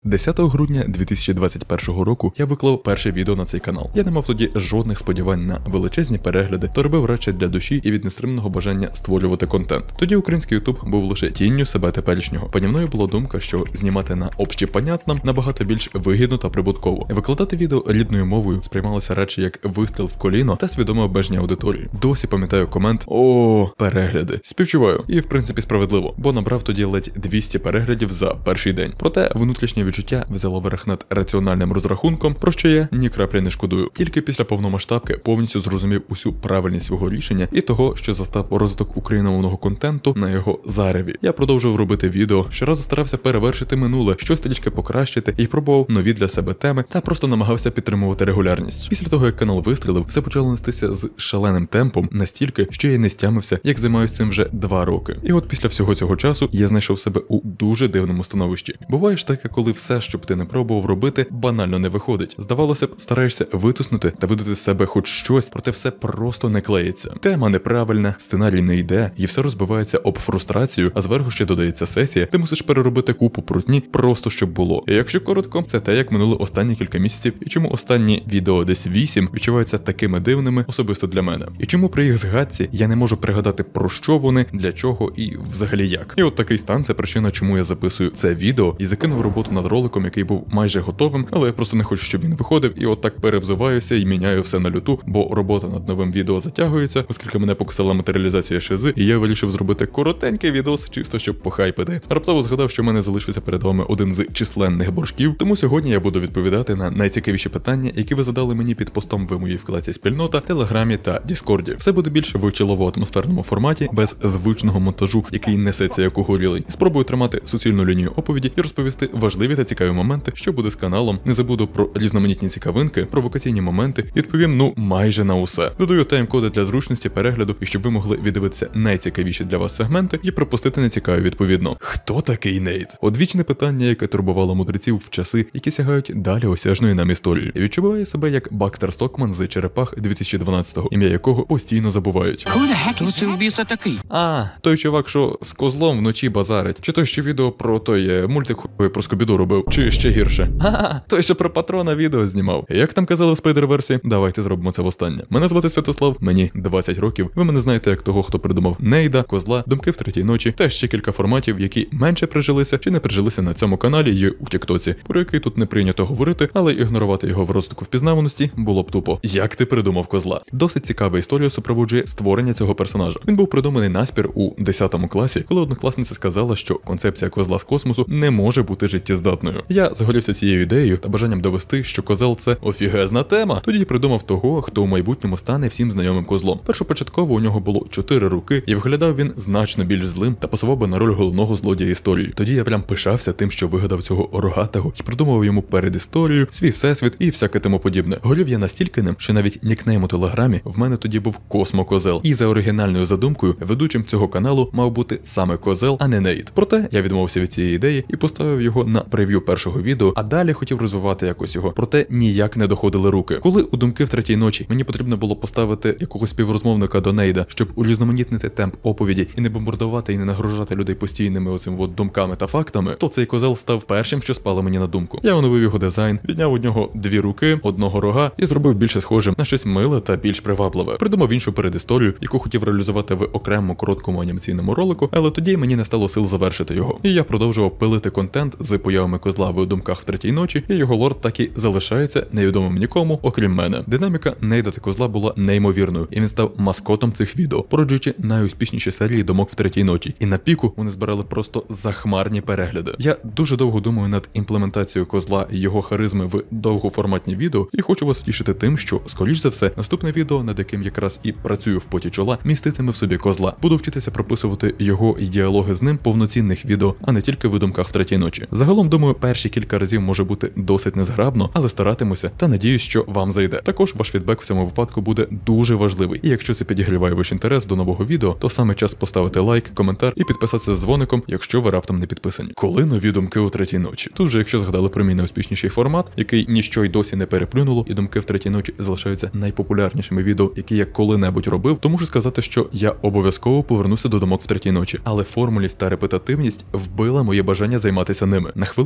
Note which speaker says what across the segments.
Speaker 1: 10 грудня 2021 року я виклав перше відео на цей канал. Я не мав тоді жодних сподівань на величезні перегляди, то робив радше для душі і від нестримного бажання створювати контент. Тоді український ютуб був лише тінню себе теперішнього. Понімною була думка, що знімати на общепонятном набагато більш вигідно та прибутково. Викладати відео рідною мовою сприймалося радше як вистріл в коліно та свідоме обмеження аудиторії. Досі пам'ятаю комент «О, перегляди». Співчуваю. І в принципі справедливо, бо набрав тоді ледь 200 переглядів за перший день. Проте внутрішнє відчуття взяло верх над раціональним розрахунком, про що я ні краплі не шкодую. Тільки після повномасштабки повністю зрозумів усю правильність свого рішення і того, що застав розвиток україномовного контенту на його зареві. Я продовжував робити відео, щоразу старався перевершити минуле, щось трішки покращити і пробував нові для себе теми та просто намагався підтримувати регулярність. Після того, як канал вистрілив, все почало нестися з шаленим темпом настільки, що я не стямився, як займаюся цим вже 2 роки. І от після всього цього часу я знайшов себе у дуже дивному становищі. Буває ж таке, коли все, що б ти не пробував робити, банально не виходить. Здавалося б, стараєшся витиснути та видати з себе хоч щось, проте все просто не клеїться. Тема неправильна, сценарій не йде, і все розбивається об фрустрацію, а зверху ще додається сесія, ти мусиш переробити купу прутні просто щоб було. І якщо коротко, це те, як минуло останні кілька місяців, і чому останні відео десь 8 відчуваються такими дивними особисто для мене. І чому при їх згадці я не можу пригадати, про що вони, для чого і взагалі як. І от такий стан – це причина, чому я записую це відео і закинув роботу над роликом, який був майже готовим, але я просто не хочу, щоб він виходив, і от так перевзуваюся і міняю все на люту, бо робота над новим відео затягується, оскільки мене покусала матеріалізація шизи, і я вирішив зробити коротенький відос, чисто щоб похайпити. Раптово згадав, що в мене залишився перед вами один з численних боржків, тому сьогодні я буду відповідати на найцікавіші питання, які ви задали мені під постом в моїй вкладці спільнота, телеграмі та діскорді. Все буде більше в чилово-атмосферному форматі, без звичного монтажу, який несеться як угорілий. Спробую тримати суцільну лінію оповіді і розповісти важливі та цікаві моменти, що буде з каналом. Не забуду про різноманітні цікавинки, провокаційні моменти, відповім, майже на усе. Додаю тайм-коди для зручності перегляду і щоб ви могли віддивитися найцікавіші для вас сегменти і пропустити нецікаві відповідно. Хто такий Нейт? Одвічне питання, яке турбувало мудреців в часи, які сягають далі осяжної нам історії. Відчуває себе як Бакстер Стокман з Черепах 2012-го, ім'я якого постійно забувають.
Speaker 2: Хто це в біса такий?
Speaker 1: Той чувак, що з козлом вночі базарить. Чи той, що відео про той мультик про Скубіду робив, чи ще гірше. Той, що про патрона відео знімав. Як там казали в спайдер-версі, давайте зробимо це востаннє. Мене звати Святослав, мені 20 років. Ви мене знаєте як того, хто придумав Нейда, Козла, Думки в третій ночі та ще кілька форматів, які менше прижилися чи не прижилися на цьому каналі і у Тіктоці, про який тут не прийнято говорити, але ігнорувати його в розвитку впізнаваності було б тупо. Як ти придумав Козла? Досить цікава історія супроводжує створення цього персонажа. Він був придуманий наспір у 10 класі, коли однокласниця сказала, що концепція козла з космосу не може бути життєздатною. Я загорівся цією ідеєю та бажанням довести, що козел – це офігезна тема. Тоді придумав того, хто у майбутньому стане всім знайомим козлом. Першопочатково у нього було 4 руки, і виглядав він значно більш злим та пасував би на роль головного злодія історії. Тоді я прям пишався тим, що вигадав цього рогатого і придумав йому передісторію, свій всесвіт і всяке тому подібне. Горів я настільки ним, що навіть нікнейм у телеграмі в мене тоді був Космо-Козел. І за оригінальною задумкою ведучим цього каналу мав бути саме Козел, а не Нейт. Проте я відмовився від цієї ідеї і поставив його на прев'ю першого відео, а далі хотів розвивати якось його. Проте ніяк не доходили руки. Коли у Думки в третій ночі мені потрібно було поставити якогось співрозмовника до Нейда, щоб урізноманітнити темп оповіді і не бомбардувати і не нагружати людей постійними оцим думками та фактами, то цей козел став першим, що спало мені на думку. Я оновив його дизайн, відняв у нього 2 руки, 1 рога і зробив більше схожим на щось миле та більш привабливе. Придумав іншу передісторію, яку хотів реалізувати в окремому короткому анімаційному ролику, але тоді мені не стало сил завершити його. І я продовжував пилити контент з появами козла в Думках в третій ночі, і його лорд так і залишається невідомим нікому, окрім мене. Динаміка Нейда та Козла була неймовірною, і він став маскотом цих відео, породжуючи найуспішніші серії Думок в третій ночі. І на піку вони збирали просто захмарні перегляди. Я дуже довго думаю над імплементацією Козла і його харизми в довгоформатні відео, і хочу вас втішити тим, що, скоріш за все, наступне відео, над яким якраз і працюю в поті чола, міститиме в собі Козла. Буду вчитися прописувати його і діалоги з ним повноцінних відео, а не тільки в Думках в третій ночі. Загалом, думаю, перші кілька разів може бути досить незграбно, але старатимуся та надіюсь, що вам зайде. Також ваш фідбек в цьому випадку буде дуже важливий. І якщо це підігріває ваш інтерес до нового відео, то саме час поставити лайк, коментар і підписатися з дзвоником, якщо ви раптом не підписані. Коли нові думки у третій ночі? Тут же, якщо згадали про мій найуспішніший формат, який ніщо й досі не переплюнуло, і думки в третій ночі залишаються найпопулярнішими відео, які я коли-небудь робив, то можу сказати, що я обов'язково повернуся до думок в третій ночі. Але формулість та репетативність вбила моє бажання займатися ними. На хвилину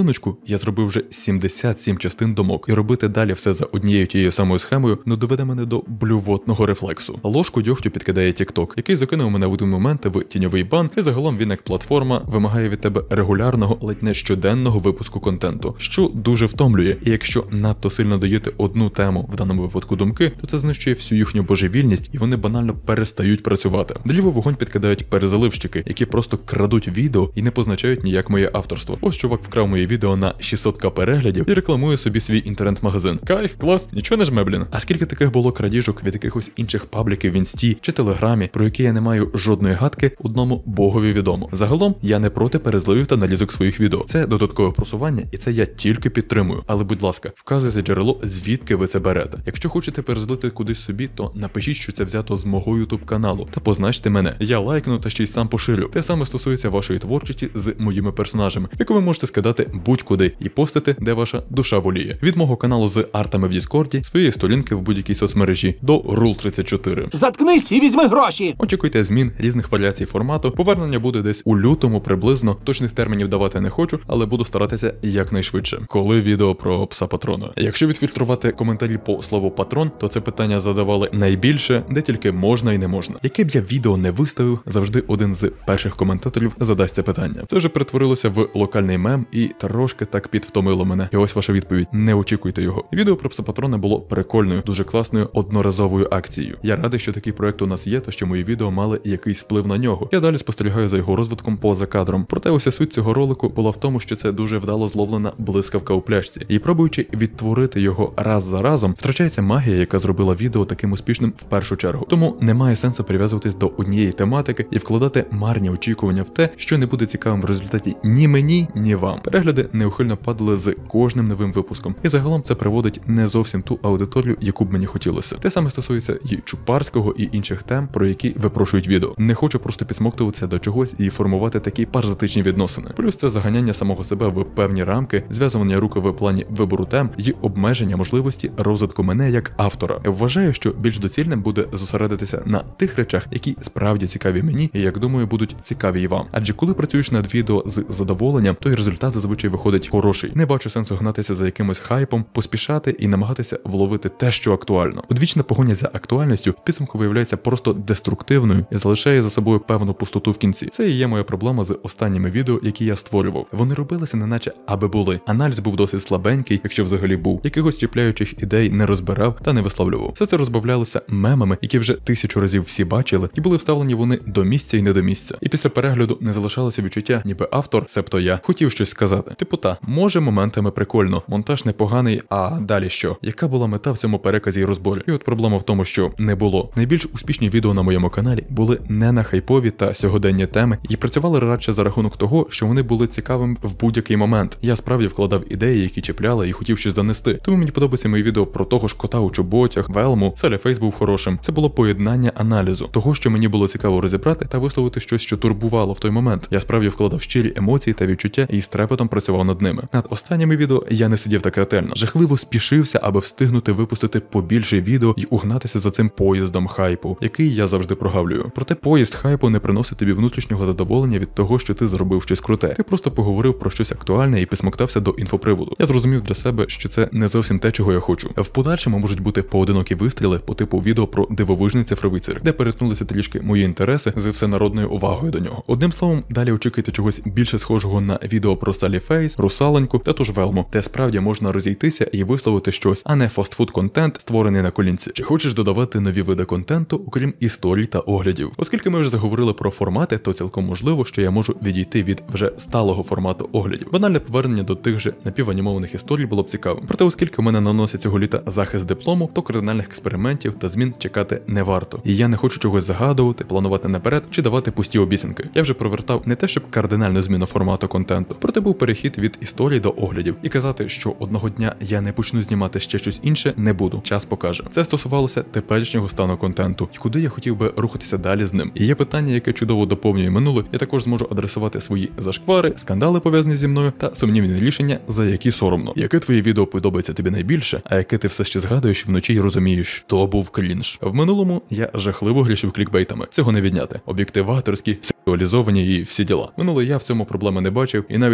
Speaker 1: хвилиночку, я зробив вже 77 частин домок, і робити далі все за однією тією самою схемою не доведе мене до блювотного рефлексу. Ложку дьогтю підкидає TikTok, який закинув мене в один момент в тіньовий бан, і загалом він як платформа вимагає від тебе регулярного, ледь не щоденного випуску контенту, що дуже втомлює. І якщо надто сильно доїти одну тему, в даному випадку думки, то це знищує всю їхню божевільність, і вони банально перестають працювати. Далі вогонь підкидають перезаливщики, які просто крадуть відео і не позначають ніяк моє авторство. Ось чувак вкрав моє відео на 600к переглядів і рекламує собі свій інтернет-магазин. Кайф, клас, нічого не жме, блін. А скільки таких було крадіжок від якихось інших пабліків в інсті чи телеграмі, про які я не маю жодної гадки, одному богові відомо. Загалом я не проти перезливів та аналізок своїх відео. Це додаткове просування, і це я тільки підтримую. Але будь ласка, вказуйте джерело, звідки ви це берете. Якщо хочете перезлити кудись собі, то напишіть, що це взято з мого YouTube каналу, та позначте мене. Я лайкну та ще й сам поширю. Те саме стосується вашої творчості з моїми персонажами, яку ви можете скидати будь-куди і постити, де ваша душа воліє. Від мого каналу з артами в Діскорді, своєї сторінки в будь-якій соцмережі до Rule 34.
Speaker 2: Заткнись і візьми гроші!
Speaker 1: Очікуйте змін, різних варіацій формату. Повернення буде десь у лютому приблизно. Точних термінів давати не хочу, але буду старатися якнайшвидше. Коли відео про пса патрона. Якщо відфільтрувати коментарі по слову патрон, то це питання задавали найбільше, де тільки можна і не можна. Яке б я відео не виставив, завжди один з перших коментаторів задасть це питання. Це вже перетворилося в локальний мем і трошки так підвтомило мене. І ось ваша відповідь. Не очікуйте його. Відео про пса патрона було прикольною, дуже класною одноразовою акцією. Я радий, що такий проект у нас є, та що мої відео мали якийсь вплив на нього. Я далі спостерігаю за його розвитком поза кадром. Проте уся суть цього ролику була в тому, що це дуже вдало зловлена блискавка у пляшці. І пробуючи відтворити його раз за разом, втрачається магія, яка зробила відео таким успішним в першу чергу. Тому немає сенсу прив'язуватись до однієї тематики і вкладати марні очікування в те, що не буде цікавим в результаті ні мені, ні вам. Перегляди неухильно падали з кожним новим випуском. І загалом це приводить не зовсім ту аудиторію, яку б мені хотілося. Те саме стосується і Чупарського, і інших тем, про які випрошують відео. Не хочу просто підсмоктуватися до чогось і формувати такі паразитичні відносини. Плюс це заганяння самого себе в певні рамки, зв'язування руки в плані вибору тем і обмеження можливості розвитку мене як автора. Вважаю, що більш доцільним буде зосередитися на тих речах, які справді цікаві мені і, як думаю, будуть цікаві і вам. Адже коли працюєш над відео з задоволенням, то й результат зазвичай виходить хороший. Не бачу сенсу гнатися за якимось хайпом, поспішати і намагатися вловити те, що актуально. Одвічна погоня за актуальністю в підсумку виявляється просто деструктивною і залишає за собою певну пустоту в кінці. Це і є моя проблема з останніми відео, які я створював. Вони робилися неначе аби були. Аналіз був досить слабенький, якщо взагалі був. Якихось чіпляючих ідей не розбирав та не висловлював. Все це розбавлялося мемами, які вже 1000 разів всі бачили, і були вставлені вони до місця і не до місця. І після перегляду не залишалося відчуття, ніби автор, себто я, хотів щось сказати. Типу може моментами прикольно, монтаж непоганий, а далі що? Яка була мета в цьому переказі і розборі? І от проблема в тому, що не було. Найбільш успішні відео на моєму каналі були не на хайпові та сьогоденні теми, і працювали радше за рахунок того, що вони були цікавими в будь-який момент. Я справді вкладав ідеї, які чіпляли, і хотів щось донести. Тому мені подобається мої відео про того ж кота у чоботях, Велму, Саліфейс був хорошим. Це було поєднання аналізу того, що мені було цікаво розібрати та висловити щось, що турбувало в той момент. Я справді вкладав щирі емоції та відчуття і з трепетом працював над ними. Над останніми відео я не сидів так ретельно. Жахливо спішився, аби встигнути випустити побільше відео і угнатися за цим поїздом хайпу, який я завжди прогавлюю. Проте поїзд хайпу не приносить тобі внутрішнього задоволення від того, що ти зробив щось круте. Ти просто поговорив про щось актуальне і присмоктався до інфоприводу. Я зрозумів для себе, що це не зовсім те, чого я хочу. В подальшому можуть бути поодинокі вистріли по типу відео про дивовижний цифровий цирк, де перетнулися трішки мої інтереси з всенародною увагою до нього. Одним словом, далі очікуйте чогось більше схожого на відео про Саліфейс, Русаленьку та ту ж Велму, де справді можна розійтися і висловити щось, а не фастфуд-контент, створений на колінці. Чи хочеш додавати нові види контенту, окрім історій та оглядів? Оскільки ми вже заговорили про формати, то цілком можливо, що я можу відійти від вже сталого формату оглядів. Банальне повернення до тих же напіванімованих історій було б цікавим. Проте, оскільки у мене наносять цього літа захист диплому, то кардинальних експериментів та змін чекати не варто. І я не хочу чогось загадувати, планувати наперед чи давати пусті обіцянки. Я вже провертав не те, щоб кардинальну зміну формату контенту, проте був перехід від історій до оглядів. І казати, що одного дня я не почну знімати ще щось інше, не буду. Час покаже. Це стосувалося теперішнього стану контенту, і куди я хотів би рухатися далі з ним. І є питання, яке чудово доповнює минуле. Я також зможу адресувати свої зашквари, скандали пов'язані зі мною та сумнівні рішення, за які соромно. Яке твоє відео подобається тобі найбільше, а яке ти все ще згадуєш вночі і розумієш, то був крінж. В минулому я жахливо грішив клікбейтами. Цього не відняти. Об'єктиваторські, сексуалізовані і всі діла. Минуле я в цьому проблеми не бачив і навіть не думав, що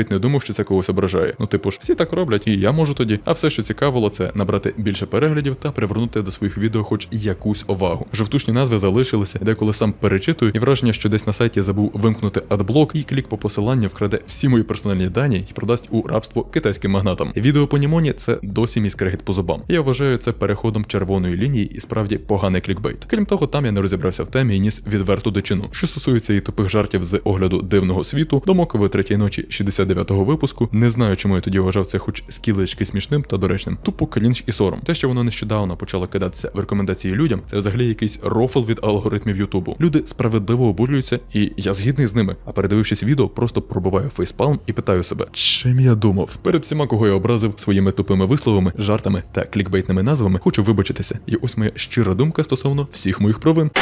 Speaker 1: що це когось ображає. Ну типу ж, всі так роблять, і я можу тоді. А все, що цікавило, це набрати більше переглядів та привернути до своїх відео хоч якусь увагу. Жовтушні назви залишилися, деколи сам перечитую, і враження, що десь на сайті забув вимкнути адблок, і клік по посиланню вкраде всі мої персональні дані і продасть у рабство китайським магнатам. Відео по Німоні – це досі мій скрегіт по зубам. Я вважаю це переходом червоної лінії і справді поганий клікбейт. Крім того, там я не розібрався в темі і ніс відверту дичину. Що стосується і тупих жартів з огляду дивного світу, думок в третій ночі 69-го випуску, не знаю, чому я тоді вважав це хоч скілечки смішним та доречним. Тупо крінж і сором. Те, що воно нещодавно почало кидатися в рекомендації людям, це взагалі якийсь рофл від алгоритмів Ютубу. Люди справедливо обурюються, і я згідний з ними. А передивившись відео, просто пробиваю фейспалм і питаю себе, чим я думав? Перед всіма, кого я образив своїми тупими висловами, жартами та клікбейтними назвами, хочу вибачитися. І ось моя щира думка стосовно всіх моїх провин.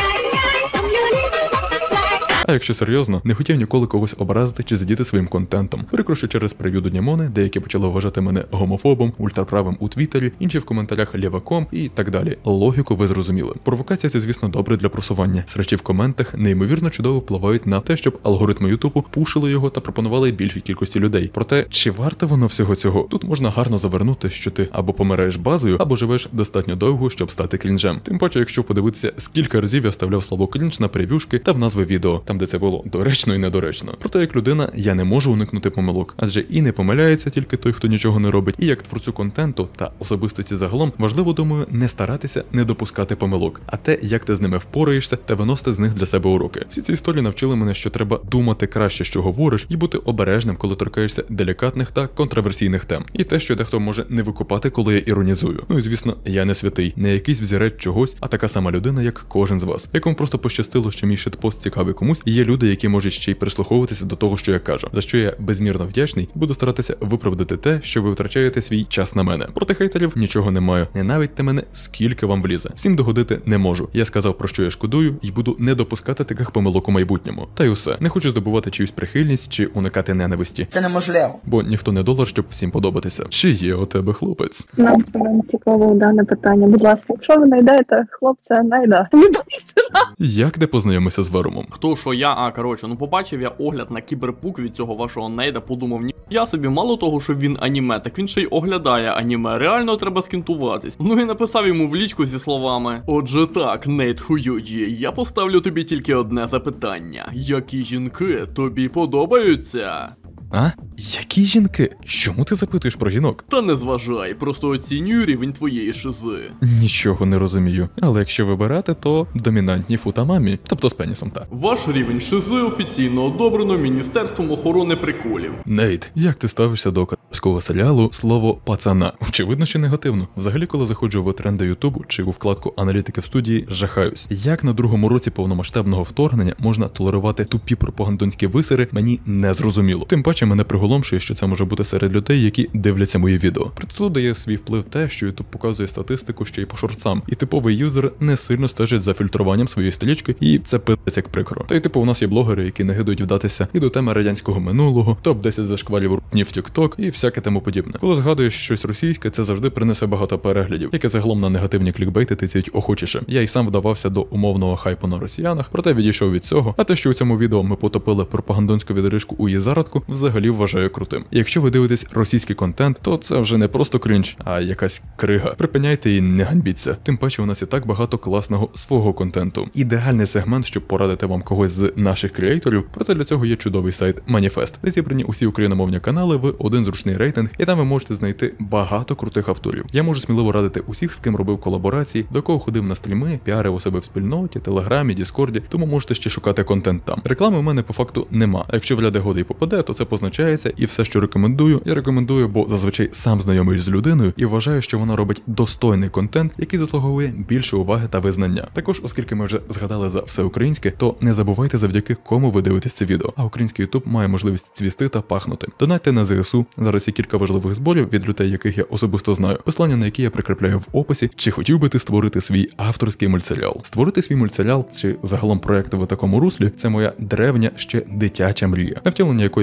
Speaker 1: А якщо серйозно, не хотів ніколи когось образити чи задіти своїм контентом. Прикро, що через прев'ю до Німони деякі почали вважати мене гомофобом, ультраправим у Твіттері, інші в коментарях ліваком і так далі. Логіку ви зрозуміли. Провокація – це, звісно, добре для просування. Срачі в коментах неймовірно чудово впливають на те, щоб алгоритми Ютубу пушили його та пропонували більшій кількості людей. Проте, чи варто воно всього цього? Тут можна гарно завернути, що ти або помираєш базою, або живеш достатньо довго, щоб стати крінжем. Тим паче, якщо подивитися, скільки разів я вставляв слово крінж на прев'юшки та в назви відео, там де це було доречно і недоречно. Проте, як людина, я не можу уникнути помилок, адже і не помиляється тільки той, хто нічого не робить, і як творцю контенту та особистості загалом, важливо, думаю, не старатися не допускати помилок, а те, як ти з ними впораєшся та виносити з них для себе уроки. Всі ці історії навчили мене, що треба думати краще, що говориш, і бути обережним, коли торкаєшся делікатних та контроверсійних тем. І те, що дехто може не викупати, коли я іронізую. Ну і звісно, я не святий, не якийсь взірець чогось, а така сама людина, як кожен з вас, якому просто пощастило, що мій шитпост цікавий комусь, і є люди, які можуть ще й прислуховуватися до того, що я кажу, за що я безмірно вдячний і буду старатися виправдати те, що ви витрачаєте свій час на мене. Проти хейтерів нічого не маю. Ненавидьте мене, скільки вам влізе. Всім догодити не можу. Я сказав, про що я шкодую, і буду не допускати таких помилок у майбутньому. Та й усе. Не хочу здобувати чиюсь прихильність чи уникати ненависті.
Speaker 2: Це неможливо.
Speaker 1: Бо ніхто не долар, щоб всім подобатися. Чи є у тебе хлопець?
Speaker 3: Нам цікаво дане питання. Будь ласка, якщо ви знайдете хлопця, найда.
Speaker 1: Як де познайомився з Верумом?
Speaker 4: Хто що я, коротше, побачив я огляд на кіберпук від цього вашого Нейда, подумав, я собі мало того, що він аніме, так він ще й оглядає аніме, реально треба скінтуватись. Ну і написав йому в лічку зі словами: отже так, Нейд Хуюджі, я поставлю тобі тільки одне запитання. Які жінки тобі подобаються?
Speaker 1: А? Які жінки? Чому ти запитуєш про жінок?
Speaker 4: Та не зважай, просто оцінюю рівень твоєї шизи.
Speaker 1: Нічого не розумію. Але якщо вибирати, то домінантні футамамі, тобто з пенісом, так.
Speaker 4: Ваш рівень шизи офіційно одобрено Міністерством охорони приколів.
Speaker 1: Нейт, як ти ставишся до карибського серіалу слово пацана? Очевидно, що негативно. Взагалі, коли заходжу в тренди Ютубу чи у вкладку аналітики в студії, жахаюсь. Як на другому році повномасштабного вторгнення можна толерувати тупі пропагандонські висери, мені не зрозуміло. Тим паче мене приголомшує, що це може бути серед людей, які дивляться мої відео. При цьому дає свій вплив те, що YouTube показує статистику ще й по шортсам, і типовий юзер не сильно стежить за фільтруванням своєї стрічки, і це пиздець як прикро. Та й типу у нас є блогери, які не гидують вдатися і до теми радянського минулого, топ-10 зашквалів рутні в TikTok і всяке тому подібне. Коли згадуєш щось російське, це завжди принесе багато переглядів, яке загалом на негативні клікбейти тицяють охочіше. Я й сам вдавався до умовного хайпу на росіянах, проте відійшов від цього, а те, що у цьому відео ми потопили пропагандонську відрижку у її зародку, взагалі вважаю крутим. І якщо ви дивитесь російський контент, то це вже не просто крінж, а якась крига. Припиняйте і не ганьбіться. Тим паче у нас і так багато класного свого контенту. Ідеальний сегмент, щоб порадити вам когось з наших креаторів, проте для цього є чудовий сайт Маніфест, де зібрані усі україномовні канали в один зручний рейтинг, і там ви можете знайти багато крутих авторів. Я можу сміливо радити усіх, з ким робив колаборації, до кого ходив на стріми, піарив у себе в спільноті, телеграмі, діскорді, тому можете ще шукати контент там. Реклами у мене по факту нема, а якщо вляде годи і попаде, то це позначається, і все, що рекомендую, я рекомендую, бо зазвичай сам знайомий з людиною і вважаю, що вона робить достойний контент, який заслуговує більше уваги та визнання. Також, оскільки ми вже згадали за все українське, то не забувайте, завдяки кому ви дивитесь це відео, а український YouTube має можливість цвісти та пахнути. Донатьте на ЗСУ, зараз є кілька важливих зборів від людей, яких я особисто знаю, послання на які я прикріпляю в описі. Чи хотів би ти створити свій авторський мультсеріал? Створити свій мультсеріал чи загалом проект в такому руслі – це моя древня ще дитяча мрія, на втілення якої поки немає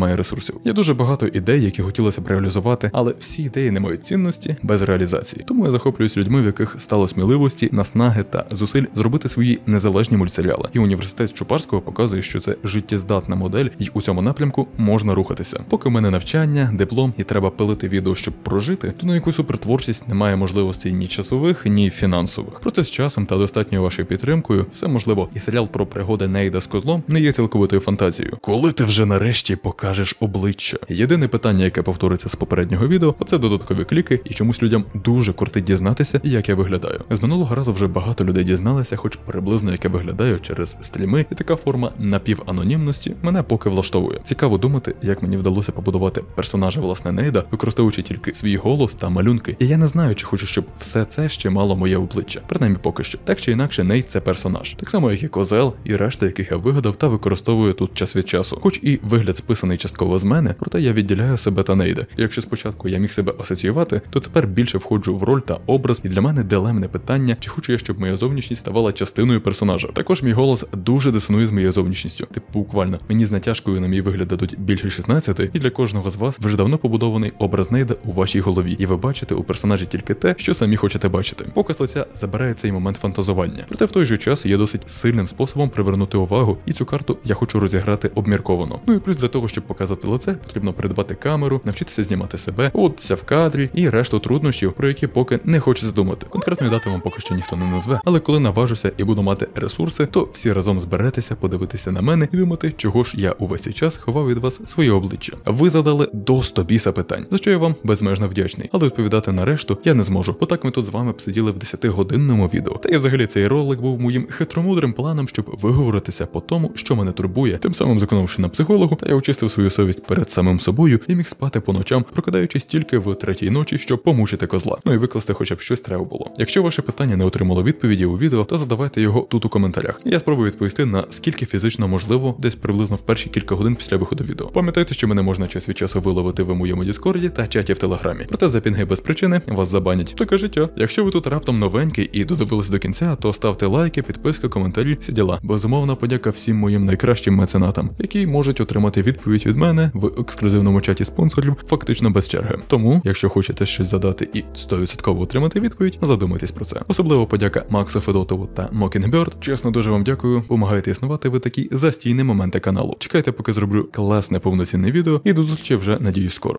Speaker 1: немає ресурсів. Є дуже багато ідей, які хотілося б реалізувати, але всі ідеї не мають цінності без реалізації. Тому я захоплююсь людьми, в яких стало сміливості, наснаги та зусиль зробити свої незалежні мультсеріали. І університет Чупарського показує, що це життєздатна модель, і у цьому напрямку можна рухатися. Поки в мене навчання, диплом і треба пилити відео, щоб прожити, то на яку супертворчість немає можливостей ні часових, ні фінансових. Проте з часом та достатньою вашою підтримкою все можливо, і серіал про пригоди Нейда з козлом не є цілковитою фантазією. Коли ти вже нарешті покажеш обличчя? Єдине питання, яке повториться з попереднього відео, це додаткові кліки, і чомусь людям дуже кортить дізнатися, як я виглядаю. З минулого разу вже багато людей дізналися, хоч приблизно як я виглядаю через стріми, і така форма напіванонімності мене поки влаштовує. Цікаво думати, як мені вдалося побудувати персонажа власне Нейда, використовуючи тільки свій голос та малюнки. І я не знаю, чи хочу, щоб все це ще мало моє обличчя. Принаймні поки що. Так чи інакше, Нейд — це персонаж. Так само, як і Козел, і решта, яких я вигадав та використовую тут час від часу. Хоч і вигляд списаний частково з мене, проте я відділяю себе та Нейда. І якщо спочатку я міг себе асоціювати, то тепер більше входжу в роль та образ, і для мене дилемне питання, чи хочу я, щоб моя зовнішність ставала частиною персонажа. Також мій голос дуже дисонує з моєю зовнішністю. Типу, буквально, мені з натяжкою на мій вигляд дадуть більше 16, і для кожного з вас вже давно побудований образ Нейда у вашій голові, і ви бачите у персонажі тільки те, що самі хочете бачити. Показ лиця забирає цей момент фантазування. Проте в той же час є досить сильним способом привернути увагу, і цю карту я хочу розіграти обмірковано. Ну і плюс для того, щоб показати лице, потрібно придбати камеру, навчитися знімати себе, в кадрі і решту труднощів, про які поки не хочеться думати. Конкретної дати вам поки що ніхто не назве, але коли наважуся і буду мати ресурси, то всі разом зберетеся, подивитися на мене і думати, чого ж я увесь цей час ховав від вас своє обличчя. Ви задали до 100 біса питань, за що я вам безмежно вдячний. Але відповідати на решту я не зможу, бо так ми тут з вами б сиділи в 10-годинному відео. Та і взагалі цей ролик був моїм хитромудрим планом, щоб виговоритися по тому, що мене турбує, тим самим зекономивши на психологу, та я очистив свою совість перед самим собою і міг спати по ночам, прокидаючись тільки в 3-й ночі, щоб помучити козла. Ну і викласти хоча б щось треба було. Якщо ваше питання не отримало відповіді у відео, то задавайте його тут у коментарях. Я спробую відповісти на скільки фізично можливо, десь приблизно в перші кілька годин після виходу відео. Пам'ятайте, що мене можна час від часу виловити в моєму Діскорді та чаті в Телеграмі. Проте за пінги без причини вас забанять. Таке життя. Якщо ви тут раптом новенький і додивились до кінця, то ставте лайки, підписки, коментарі, всі діла. Безумовна подяка всім моїм найкращим меценатам, які можуть отримати відповідь від мене в ексклюзивному чаті спонсорів фактично без черги. Тому, якщо хочете щось задати і 100% отримати відповідь, задумайтесь про це. Особливо подяка Максу Федотову та Mockingbird. Чесно, дуже вам дякую. Помагаєте існувати ви такі застійні моменти каналу. Чекайте, поки зроблю класне повноцінне відео, і до зустрічі вже, надіюсь, скоро.